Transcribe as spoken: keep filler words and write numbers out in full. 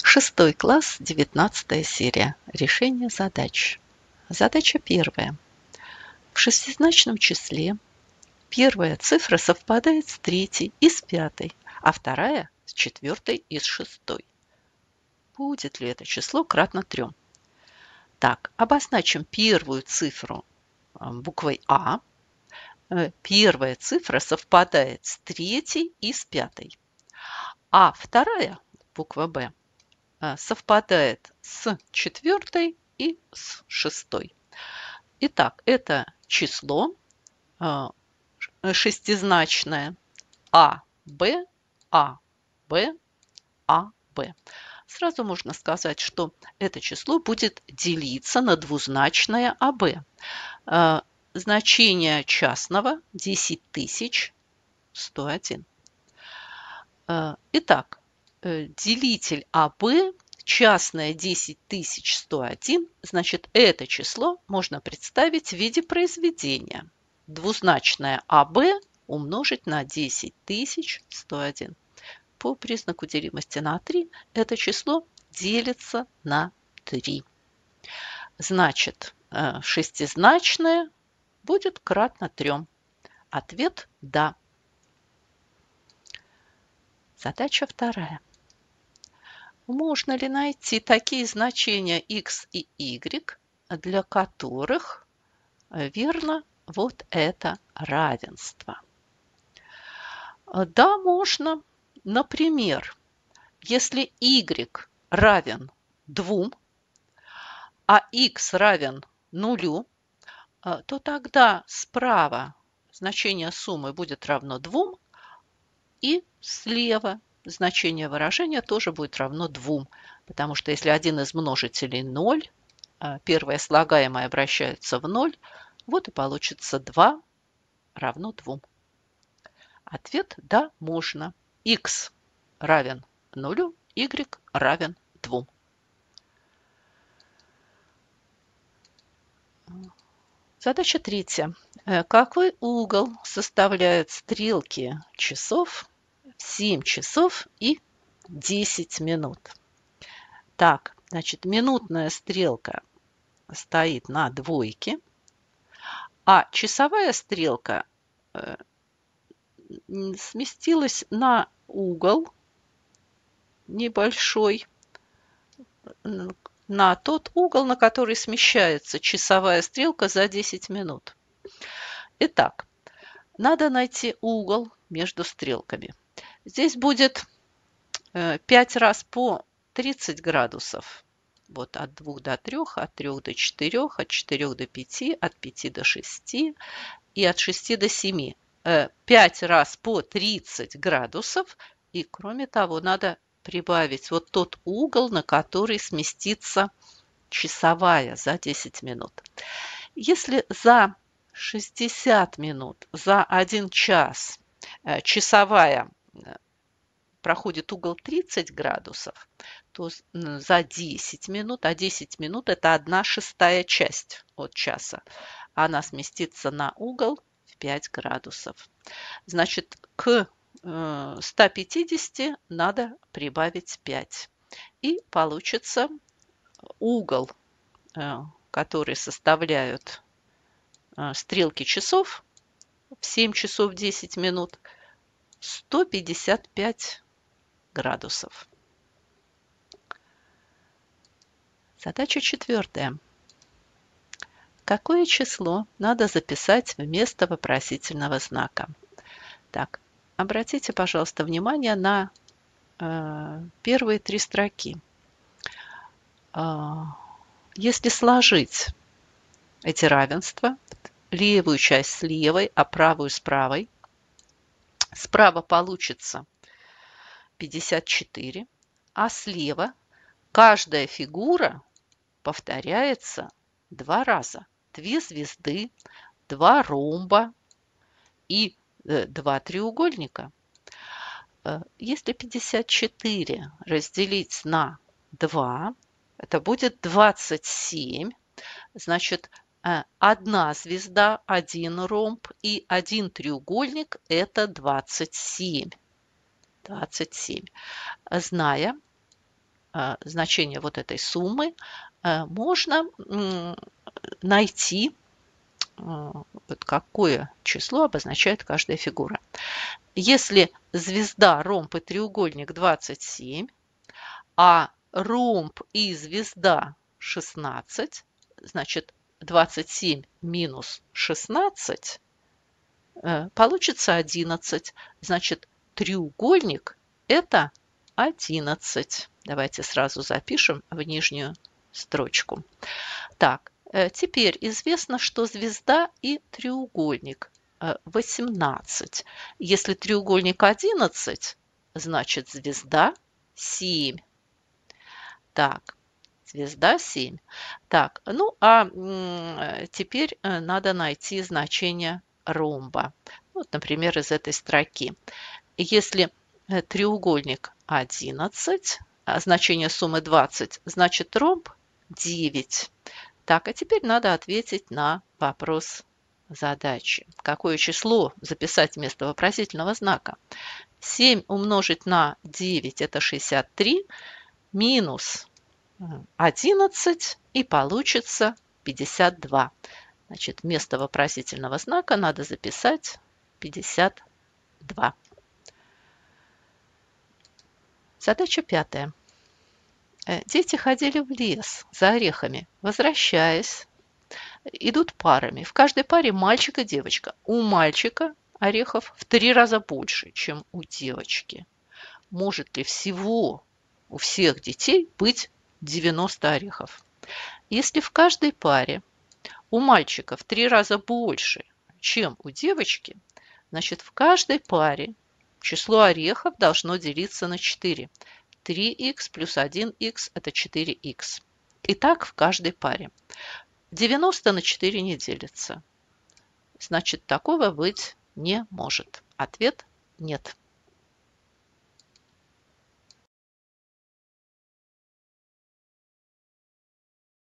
Шестой класс, девятнадцатая серия. Решение задач. Задача первая. В шестизначном числе первая цифра совпадает с третьей и с пятой, а вторая с четвертой и с шестой. Будет ли это число кратно трем? Так, обозначим первую цифру буквой А. Первая цифра совпадает с третьей и с пятой, а вторая, буква Б, совпадает с четвертой и с шестой. Итак, это число шестизначное А, Б, А, Б, А, Б. Сразу можно сказать, что это число будет делиться на двузначное А Б. Значение частного десять тысяч сто один. Итак, делитель А Б частное десять тысяч сто один, значит, это число можно представить в виде произведения. Двузначное А Б умножить на десять тысяч сто один. По признаку делимости на три это число делится на три. Значит, шестизначное будет кратно трем. Ответ – да. Задача вторая. Можно ли найти такие значения x и y, для которых верно вот это равенство? Да, можно. Например, если y равен двум, а x равен нулю, то тогда справа значение суммы будет равно двум, и слева значение выражения тоже будет равно двум, потому что если один из множителей ноль, первое слагаемое обращается в ноль, вот и получится два равно двум. Ответ – да, можно. X равен нулю, y равен двум. Задача третья. Какой угол составляют стрелки часов в семь часов и десять минут? Так, значит, минутная стрелка стоит на двойке, а часовая стрелка сместилась на угол небольшой, на тот угол, на который смещается часовая стрелка за десять минут. Итак, надо найти угол между стрелками. Здесь будет пять раз по тридцать градусов. Вот от двух до трёх, от трёх до четырёх, от четырёх до пяти, от пяти до шести и от шести до семи. пять раз по тридцать градусов. И кроме того, надо прибавить вот тот угол, на который сместится часовая за десять минут. Если за шестьдесят минут, за один час часовая проходит угол тридцать градусов, то за десять минут, а десять минут это одна шестая часть от часа, она сместится на угол в пять градусов. Значит, к ста пятидесяти надо прибавить пять. И получится угол, который составляют стрелки часов в семь часов десять минут, сто пятьдесят пять градусов. Задача четвертая. Какое число надо записать вместо вопросительного знака? Так, обратите, пожалуйста, внимание на э, первые три строки. Э, если сложить эти равенства, левую часть с левой, а правую с правой, справа получится пятьдесят четыре, а слева каждая фигура повторяется два раза. Две звезды, два ромба и два треугольника. Если пятьдесят четыре разделить на два, это будет двадцать семь. Значит, одна звезда, один ромб и один треугольник – это двадцать семь. двадцать семь. Зная, значение вот этой суммы, можно найти, вот какое число обозначает каждая фигура. Если звезда, ромб и треугольник двадцать семь, а ромб и звезда шестнадцать, значит двадцать семь минус шестнадцать получится одиннадцать. Значит, треугольник это одиннадцать. Давайте сразу запишем в нижнюю строчку. Так, теперь известно, что звезда и треугольник восемнадцать. Если треугольник одиннадцать, значит звезда семь. Так, звезда семь. Так, ну а теперь надо найти значение ромба. Вот, например, из этой строки. Если треугольник одиннадцать, а значение суммы двадцать, значит ромб девять. Так, а теперь надо ответить на вопрос задачи. Какое число записать вместо вопросительного знака? семь умножить на девять – это шестьдесят три, минус одиннадцать, и получится пятьдесят два. Значит, вместо вопросительного знака надо записать пятьдесят два. Задача пятая. Дети ходили в лес за орехами. Возвращаясь, идут парами. В каждой паре мальчик и девочка. У мальчика орехов в три раза больше, чем у девочки. Может ли всего у всех детей быть девяносто орехов? Если в каждой паре у мальчика в три раза больше, чем у девочки, значит в каждой паре число орехов должно делиться на четыре. три икс плюс один икс – это четыре икс. И так в каждой паре. девяносто на четыре не делится. Значит, такого быть не может. Ответ – нет.